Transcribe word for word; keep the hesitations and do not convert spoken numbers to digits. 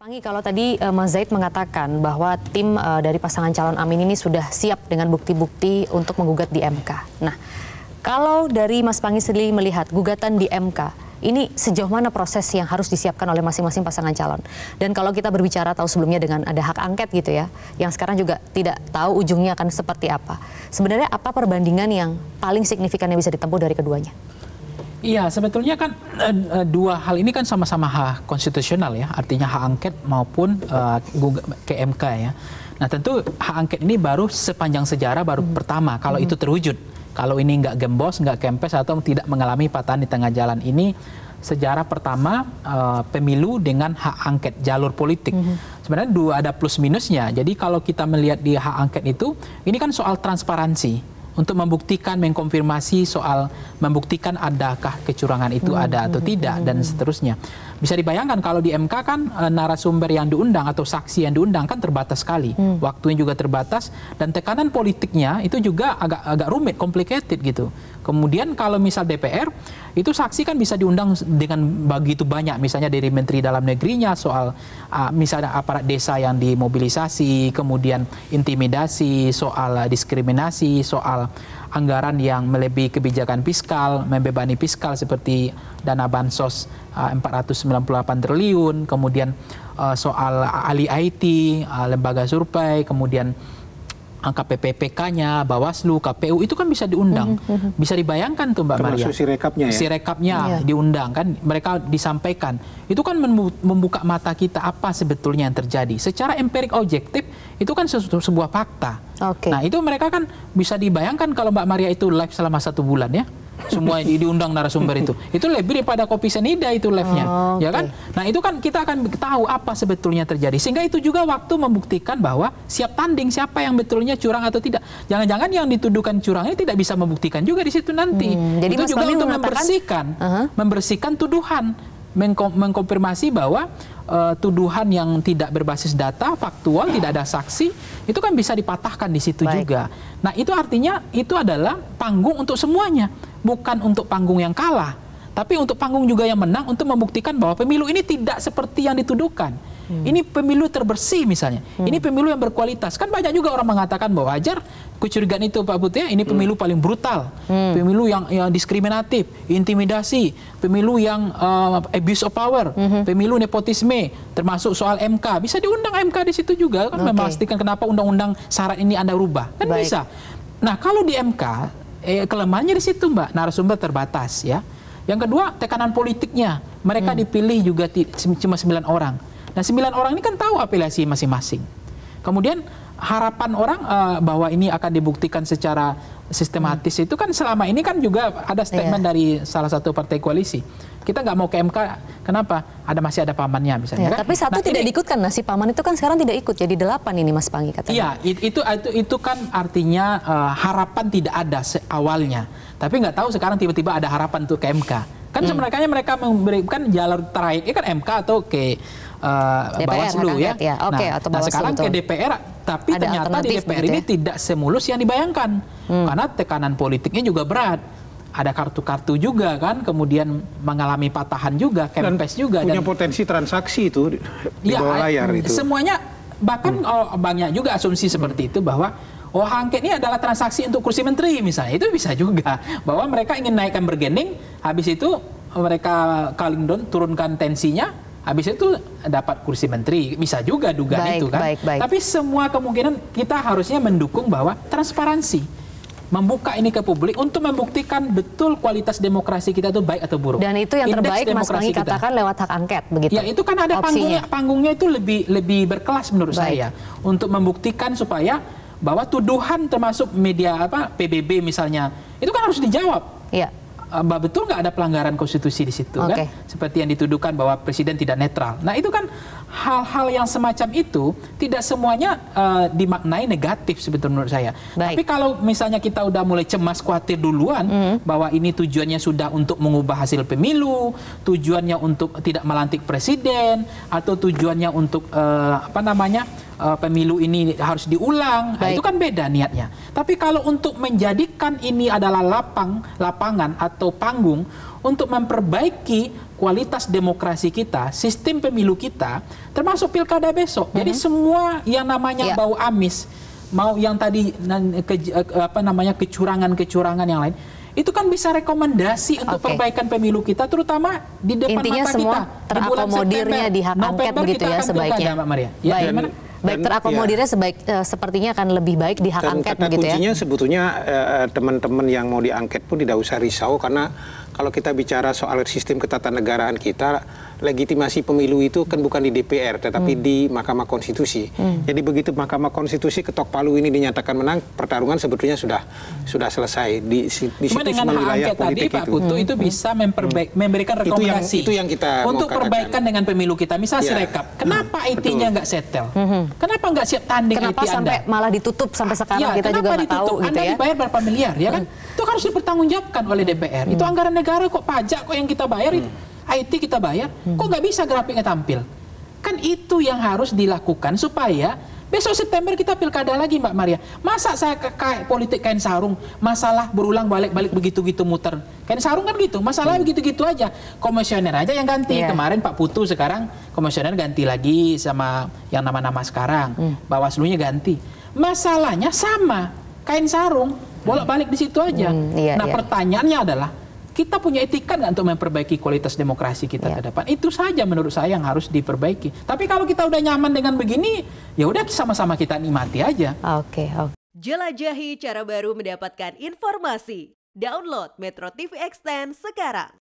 Pangi, kalau tadi uh, Mas Zaid mengatakan bahwa tim uh, dari pasangan calon Amin ini sudah siap dengan bukti-bukti untuk menggugat di M K. Nah, kalau dari Mas Pangi sendiri melihat gugatan di M K, ini sejauh mana proses yang harus disiapkan oleh masing-masing pasangan calon? Dan kalau kita berbicara tahu sebelumnya dengan ada hak angket gitu ya, yang sekarang juga tidak tahu ujungnya akan seperti apa. Sebenarnya apa perbandingan yang paling signifikan yang bisa ditempuh dari keduanya? Iya, sebetulnya kan uh, dua hal ini kan sama-sama hak konstitusional ya, artinya hak angket maupun uh, ke M K ya. Nah tentu hak angket ini baru sepanjang sejarah baru hmm. pertama kalau hmm. itu terwujud. Kalau ini nggak gembos, nggak kempes atau tidak mengalami patahan di tengah jalan, ini sejarah pertama uh, pemilu dengan hak angket jalur politik. Mm-hmm. Sebenarnya dua ada plus minusnya. Jadi kalau kita melihat di hak angket itu, ini kan soal transparansi untuk membuktikan, mengkonfirmasi soal membuktikan adakah kecurangan itu mm-hmm. ada atau tidak dan seterusnya. Bisa dibayangkan kalau di M K kan e, narasumber yang diundang atau saksi yang diundang kan terbatas sekali, hmm. waktunya juga terbatas dan tekanan politiknya itu juga agak agak rumit, complicated gitu. Kemudian kalau misal D P R itu saksi kan bisa diundang dengan begitu banyak, misalnya dari Menteri Dalam Negerinya soal uh, misalnya aparat desa yang dimobilisasi, kemudian intimidasi, soal uh, diskriminasi, soal anggaran yang melebihi kebijakan fiskal, membebani fiskal seperti dana bansos uh, empat ratus sembilan puluh delapan triliun, kemudian uh, soal ahli I T, uh, lembaga survei, kemudian angka P P P K-nya, Bawaslu, K P U itu kan bisa diundang. Mm-hmm. Bisa dibayangkan tuh Mbak Maria. Termasuk sirekapnya ya? Sirekapnya yeah. diundang kan, mereka disampaikan. Itu kan membuka mata kita apa sebetulnya yang terjadi. Secara empirik objektif itu kan sebuah fakta. Okay. Nah itu mereka kan bisa dibayangkan kalau Mbak Maria itu live selama satu bulan ya. Semua di, diundang narasumber itu. Itu lebih daripada Kopi Senida itu live-nya. Oh, okay. Ya kan? Nah, itu kan kita akan tahu apa sebetulnya terjadi. Sehingga itu juga waktu membuktikan bahwa siap tanding siapa yang betulnya curang atau tidak. Jangan-jangan yang dituduhkan curang ini tidak bisa membuktikan juga di situ nanti. Hmm, jadi itu Mas juga Fahmi untuk membersihkan uh-huh. membersihkan tuduhan, mengkom mengkonfirmasi bahwa uh, tuduhan yang tidak berbasis data, faktual, tidak ada saksi, itu kan bisa dipatahkan di situ Baik. juga. Nah, itu artinya itu adalah panggung untuk semuanya. Bukan untuk panggung yang kalah, tapi untuk panggung juga yang menang untuk membuktikan bahwa pemilu ini tidak seperti yang dituduhkan. Hmm. Ini pemilu terbersih misalnya. Hmm. Ini pemilu yang berkualitas. Kan banyak juga orang mengatakan bahwa wajar kecurigaan itu Pak Putih, ini pemilu hmm. paling brutal. Hmm. Pemilu yang, yang diskriminatif, intimidasi, pemilu yang uh, abuse of power, hmm. pemilu nepotisme, termasuk soal M K. Bisa diundang M K di situ juga kan okay. memastikan kenapa undang-undang syarat ini Anda rubah. Kan Baik. bisa. Nah, kalau di M K Eh, kelemahannya di situ Mbak, narasumber terbatas ya. Yang kedua tekanan politiknya, mereka hmm. dipilih juga cuma sembilan orang. Nah sembilan orang ini kan tahu apelasi masing-masing. Kemudian harapan orang uh, bahwa ini akan dibuktikan secara sistematis hmm. itu kan selama ini kan juga ada statement yeah. dari salah satu partai koalisi. Kita nggak mau ke M K, kenapa? Ada masih ada pamannya misalnya. Ya, kan? Tapi satu nah, tidak ini, diikutkan, nah si paman itu kan sekarang tidak ikut, jadi delapan ini Mas Pangi katanya. Iya, itu itu itu kan artinya uh, harapan tidak ada awalnya. Tapi nggak tahu sekarang tiba-tiba ada harapan untuk ke M K. Kan hmm. sebenarnya mereka memberikan jalur terakhir, ini kan M K atau ke uh, Bawaslu ya. ya. Okay, nah, atau nah sekarang betul. ke D P R, tapi ada ternyata di D P R ini ya? tidak semulus yang dibayangkan. Hmm. Karena tekanan politiknya juga berat. Ada kartu-kartu juga kan, kemudian mengalami patahan juga, kempes juga. Punya dan potensi transaksi itu di ya, bawah layar itu. Semuanya, bahkan hmm. oh, banyak juga asumsi hmm. seperti itu bahwa oh angket ini adalah transaksi untuk kursi menteri misalnya. Itu bisa juga. Bahwa mereka ingin naikkan bergening, habis itu mereka calling down, turunkan tensinya, habis itu dapat kursi menteri. Bisa juga dugaan baik, itu kan. Baik, baik. Tapi semua kemungkinan kita harusnya mendukung bahwa transparansi. Membuka ini ke publik untuk membuktikan betul kualitas demokrasi kita itu baik atau buruk. Dan itu yang terbaik Mas Pangi katakan lewat hak angket begitu. Ya itu kan ada panggungnya, panggungnya itu lebih lebih berkelas menurut baik. saya untuk membuktikan supaya bahwa tuduhan termasuk media apa P B B misalnya itu kan harus dijawab. Iya. Betul nggak ada pelanggaran konstitusi di situ okay. kan? Seperti yang dituduhkan bahwa presiden tidak netral. Nah itu kan hal-hal yang semacam itu tidak semuanya uh, dimaknai negatif sebetulnya menurut saya. Baik. Tapi kalau misalnya kita udah mulai cemas khawatir duluan mm. bahwa ini tujuannya sudah untuk mengubah hasil pemilu, tujuannya untuk tidak melantik presiden, atau tujuannya untuk uh, apa namanya uh, pemilu ini harus diulang, nah, itu kan beda niatnya. Tapi kalau untuk menjadikan ini adalah lapang, lapangan atau panggung untuk memperbaiki kualitas demokrasi kita, sistem pemilu kita, termasuk pilkada besok. Mm-hmm. Jadi semua yang namanya yeah. bau amis, mau yang tadi ke, apa namanya kecurangan-kecurangan yang lain, itu kan bisa rekomendasi untuk okay. perbaikan pemilu kita, terutama di depan Intinya mata semua kita. terakomodirnya di hak angket begitu ya sebaiknya. Mbak Maria. Ya, baik, dan, baik terakomodirnya ya. sebaik uh, sepertinya akan lebih baik di hak dan angket kata begitu kuncinya ya. sebetulnya uh, teman-teman yang mau diangket pun tidak usah risau, karena kalau kita bicara soal sistem ketatanegaraan kita, legitimasi pemilu itu kan bukan di D P R, tetapi hmm. di Mahkamah Konstitusi. Hmm. Jadi begitu Mahkamah Konstitusi ketok palu ini dinyatakan menang, pertarungan sebetulnya sudah sudah selesai. Di, di situ dengan hak angket tadi Pak Putu itu, itu hmm. bisa memperbaik, memberikan rekomendasi itu yang, itu yang kita untuk perbaikan dengan pemilu kita. Misal ya. Sirekap, kenapa hmm. I T-nya nggak settle? Hmm. Kenapa nggak siap tanding kenapa I T Anda? Sampai malah ditutup sampai sekarang ya, kita juga nggak tahu gitu Anda ya. Dibayar berapa miliar ya kan? Hmm. Itu harus dipertanggungjawabkan oleh D P R. Hmm. Itu anggaran negara kok, pajak kok yang kita bayar itu. Hmm. I T kita bayar, hmm. kok nggak bisa grafiknya tampil? Kan itu yang harus dilakukan supaya besok September kita pilkada lagi, Mbak Maria. Masa saya kayak politik kain sarung, masalah berulang balik-balik begitu-gitu muter. Kain sarung kan gitu, masalah hmm. begitu-gitu aja. Komisioner aja yang ganti. Yeah. Kemarin Pak Putu, sekarang komisioner ganti lagi sama yang nama-nama sekarang. Hmm. Bawaslu-nya ganti. Masalahnya sama, kain sarung, bolak-balik di situ aja. Hmm, iya, nah iya. pertanyaannya adalah, kita punya etika nggak untuk memperbaiki kualitas demokrasi kita yeah. ke depan? Itu saja menurut saya yang harus diperbaiki. Tapi kalau kita udah nyaman dengan begini, ya udah sama-sama kita nikmati aja. Oke. Okay, okay. Jelajahi cara baru mendapatkan informasi. Download Metro T V Extend sekarang.